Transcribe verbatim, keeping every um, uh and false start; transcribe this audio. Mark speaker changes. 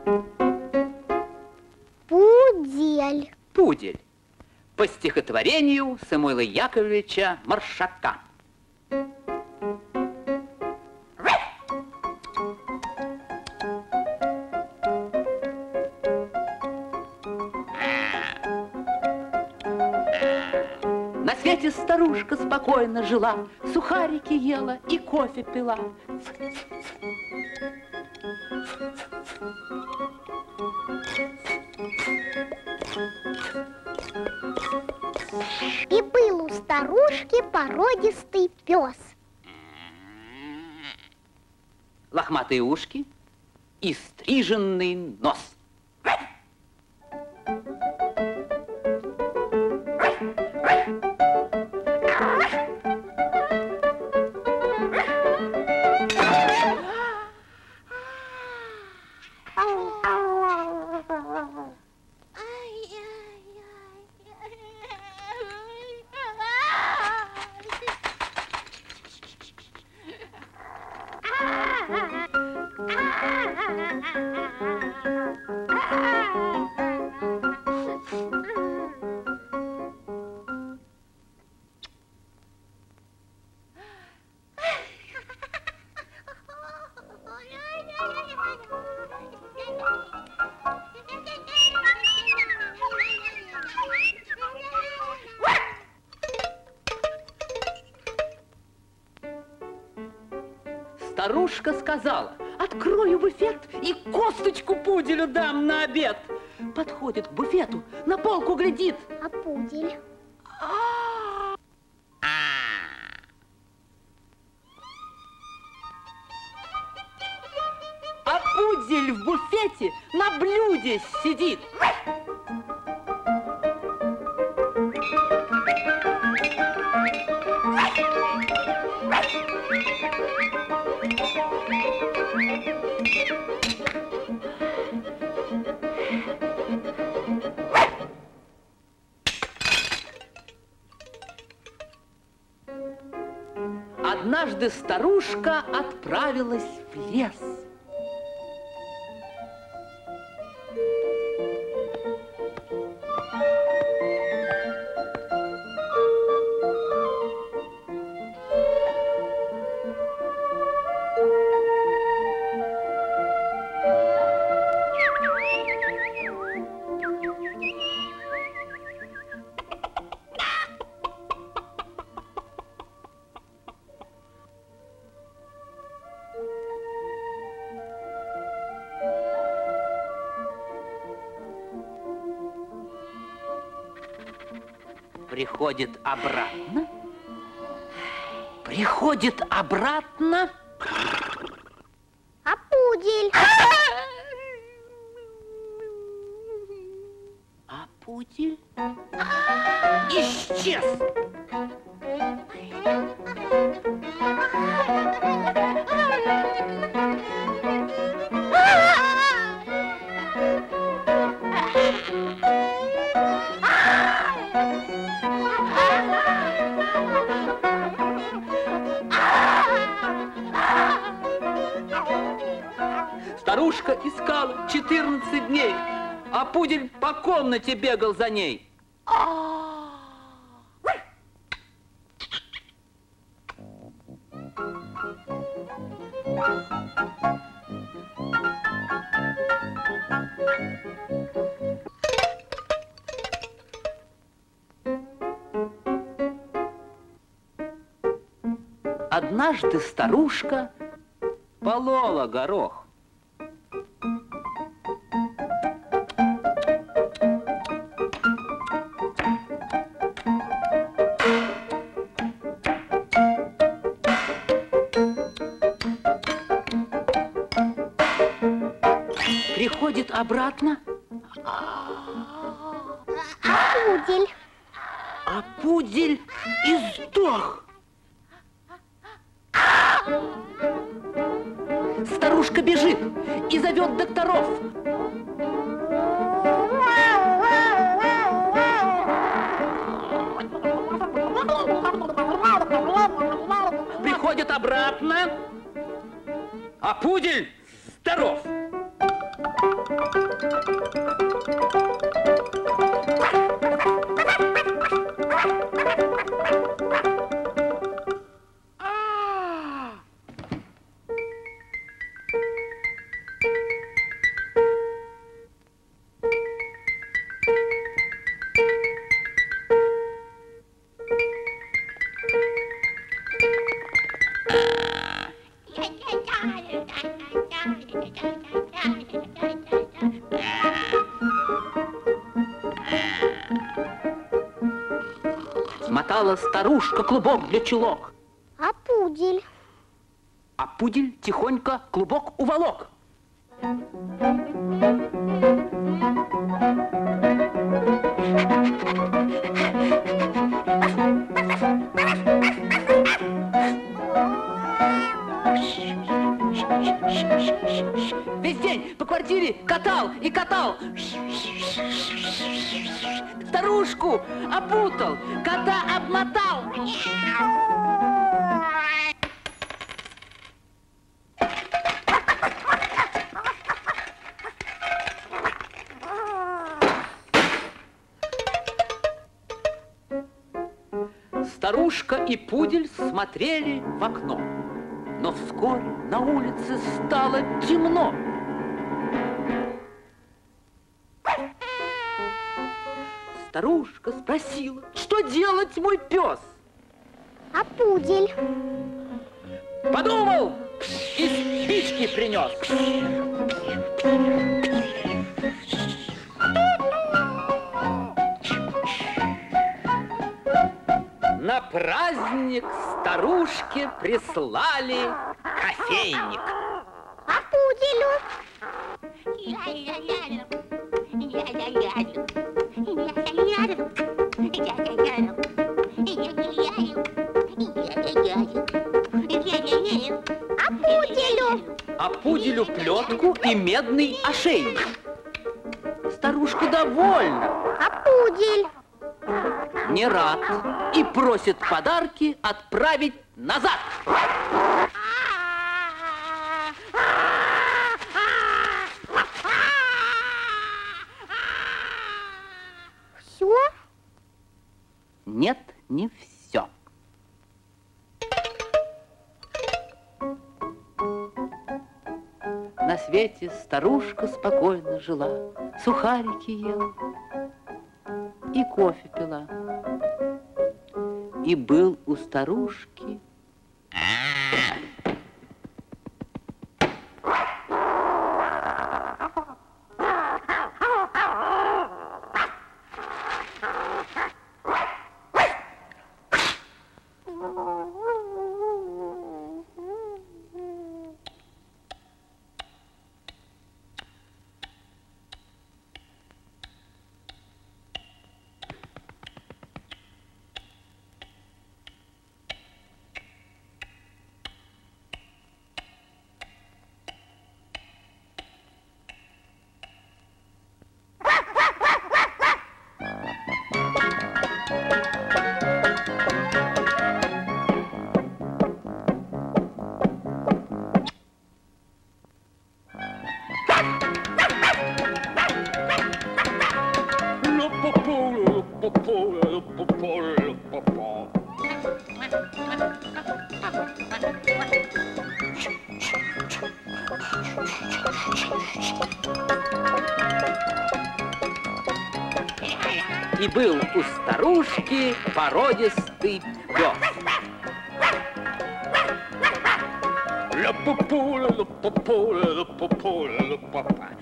Speaker 1: Пудель.
Speaker 2: Пудель. По стихотворению Самуила Яковлевича Маршака. На свете старушка спокойно жила, сухарики ела и кофе пила.
Speaker 1: И был у старушки породистый пес.
Speaker 2: Лохматые ушки и стриженный нос. Старушка сказала: открою буфет и косточку пуделю дам на обед. Подходит к буфету, на полку глядит.
Speaker 1: А пудель?
Speaker 2: А пудель в буфете на блюде сидит. Однажды старушка отправилась в лес. Приходит обратно, приходит обратно.
Speaker 1: А пудель?
Speaker 2: А пудель исчез. Старушка искала четырнадцать дней, а пудель по комнате бегал за ней. Однажды старушка полола горох. Приходит обратно.
Speaker 1: А пудель?
Speaker 2: А пудель издох. Старушка бежит и зовет докторов. Приходит обратно, а пудель здоров. Смотала старушка клубок для чулок.
Speaker 1: А пудель?
Speaker 2: А пудель тихонько клубок уволок. Весь день по квартире катал и катал. Старушку опутал, кота обмотал. Старушка и пудель смотрели в окно, но вскоре на улице стало темно. Старушка спросила, что делать, мой пес?
Speaker 1: А пудель?
Speaker 2: Подумал и спички принес. На праздник старушке прислали кофейник.
Speaker 1: А пуделю? А пуделю?
Speaker 2: А пуделю плетку и медный ошейник. Старушка довольна.
Speaker 1: А пудель?
Speaker 2: Не рад и просит подарки отправить назад.
Speaker 1: Все?
Speaker 2: Нет, не все. На свете старушка спокойно жила, сухарики ела и кофе пила. И был у старушки и был у старушки породистый пес. Ля-пу-пу, ля-пу-пу, ля-пу-пу, ля-пу-пу.